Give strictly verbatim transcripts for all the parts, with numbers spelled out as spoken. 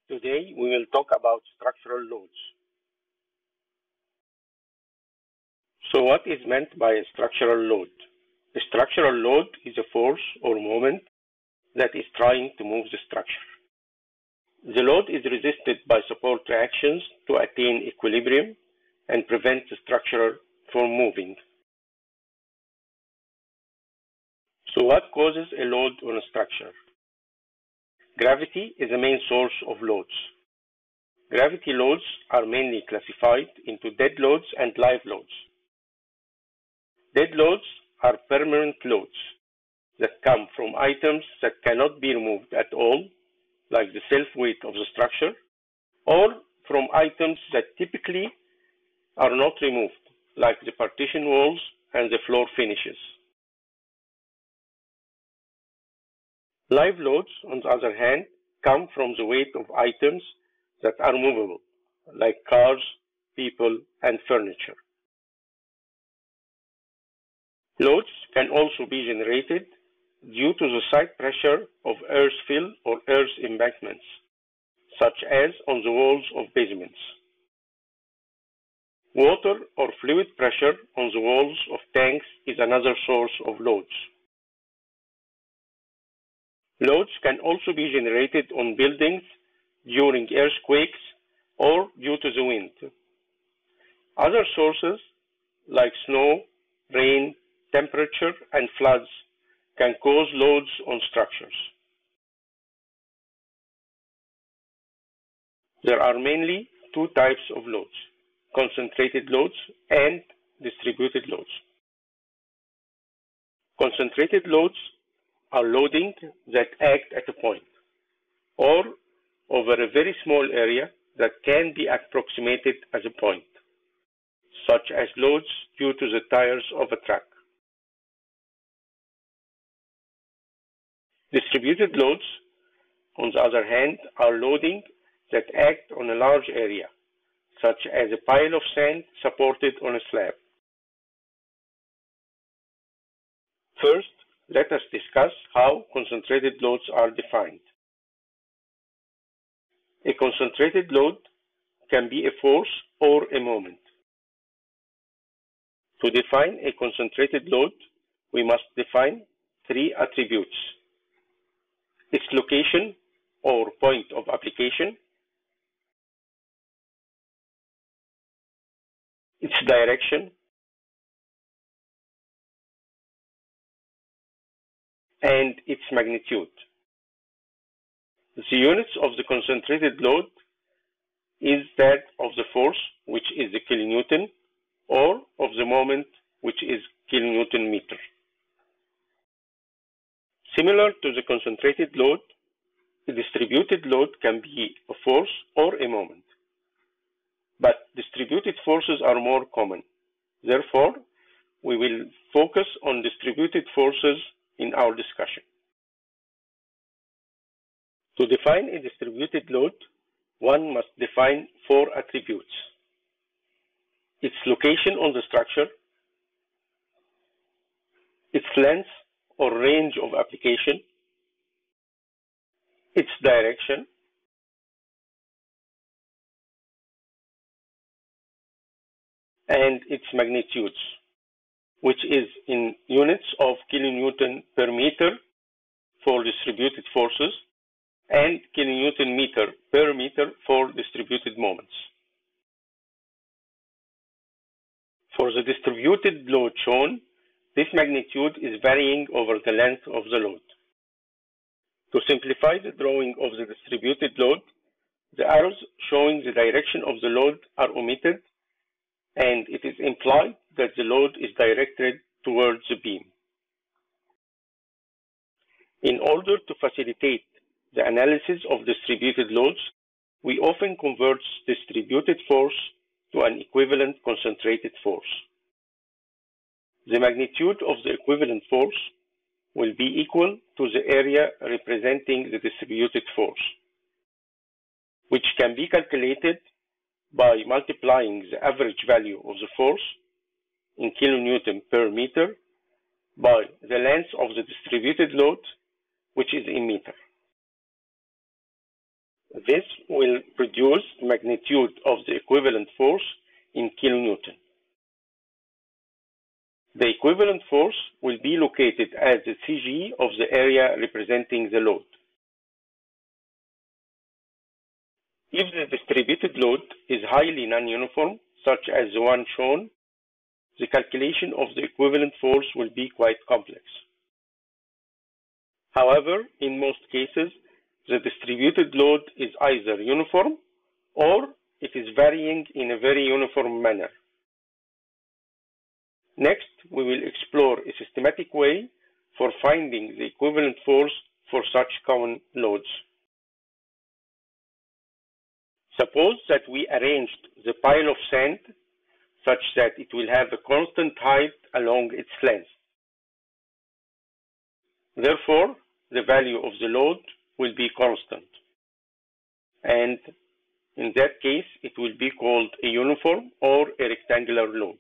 Today we will talk about structural loads. So what is meant by a structural load? A structural load is a force or moment that is trying to move the structure. The load is resisted by support reactions to attain equilibrium and prevent the structure from moving. So what causes a load on a structure? Gravity is the main source of loads. Gravity loads are mainly classified into dead loads and live loads. Dead loads are permanent loads that come from items that cannot be removed at all, like the self-weight of the structure, or from items that typically are not removed, like the partition walls and the floor finishes. Live loads, on the other hand, come from the weight of items that are movable, like cars, people, and furniture. Loads can also be generated due to the side pressure of earth fill or earth embankments, such as on the walls of basements. Water or fluid pressure on the walls of tanks is another source of loads. Loads can also be generated on buildings during earthquakes or due to the wind. Other sources like snow, rain, temperature, and floods can cause loads on structures. There are mainly two types of loads: concentrated loads and distributed loads. Concentrated loads are loading that act at a point or over a very small area that can be approximated as a point, such as loads due to the tires of a truck. Distributed loads, on the other hand, are loading that act on a large area, such as a pile of sand supported on a slab. First, let us discuss how concentrated loads are defined. A concentrated load can be a force or a moment. To define a concentrated load, we must define three attributes: its location or point of application, its direction, and its magnitude. The units of the concentrated load is that of the force, which is the kilonewton, or of the moment, which is kilonewton meter. Similar to the concentrated load, the distributed load can be a force or a moment, but distributed forces are more common. Therefore, we will focus on distributed forces in our discussion. To define a distributed load, one must define four attributes: its location on the structure, its length or range of application, its direction, and its magnitudes, which is in units of kilonewton per meter for distributed forces and kilonewton meter per meter for distributed moments. For the distributed load shown, this magnitude is varying over the length of the load. To simplify the drawing of the distributed load, the arrows showing the direction of the load are omitted, and it is implied that the load is directed towards the beam. In order to facilitate the analysis of distributed loads, we often convert distributed force to an equivalent concentrated force. The magnitude of the equivalent force will be equal to the area representing the distributed force, which can be calculated by multiplying the average value of the force in kilonewton per meter by the length of the distributed load, which is in meter. this will produce magnitude of the equivalent force in kilonewton. The equivalent force will be located as the C G of the area representing the load. If the distributed load is highly non-uniform, such as the one shown, the calculation of the equivalent force will be quite complex. However, in most cases, the distributed load is either uniform or it is varying in a very uniform manner. Next, we will explore a systematic way for finding the equivalent force for such common loads. Suppose that we arranged the pile of sand such that it will have a constant height along its length. Therefore, the value of the load will be constant. And in that case, it will be called a uniform or a rectangular load.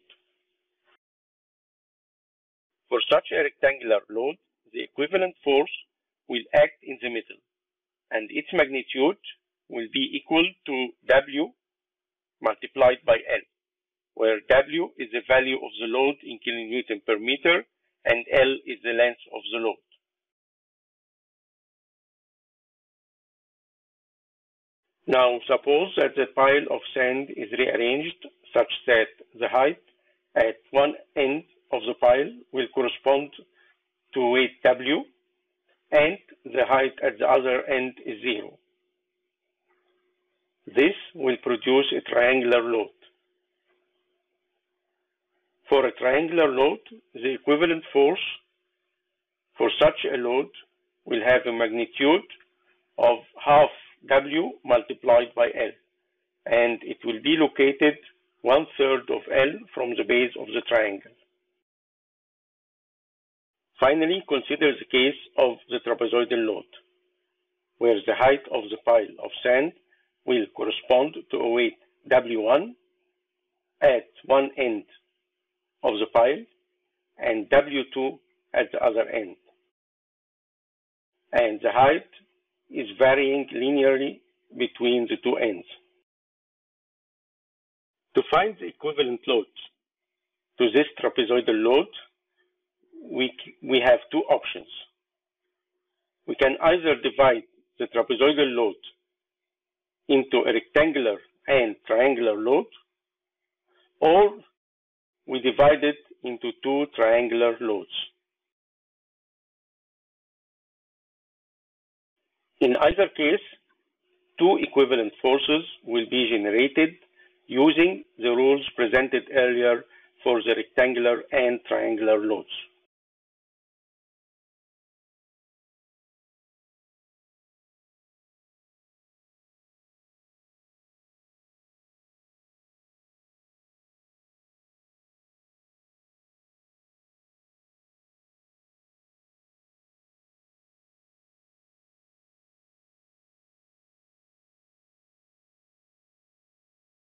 For such a rectangular load, the equivalent force will act in the middle, and its magnitude will be equal to W multiplied by L, where W is the value of the load in kilonewton per meter, and L is the length of the load. Now, suppose that the pile of sand is rearranged such that the height at one end of the pile will correspond to weight W, and the height at the other end is zero. This will produce a triangular load. For a triangular load, the equivalent force for such a load will have a magnitude of half W multiplied by L, and it will be located one third of L from the base of the triangle. Finally, consider the case of the trapezoidal load, where the height of the pile of sand will correspond to a weight W one at one end of the pile and W two at the other end. And the height is varying linearly between the two ends. To find the equivalent load to this trapezoidal load, we, we have two options. We can either divide the trapezoidal load into a rectangular and triangular load, or we divide it into two triangular loads. In either case, two equivalent forces will be generated using the rules presented earlier for the rectangular and triangular loads.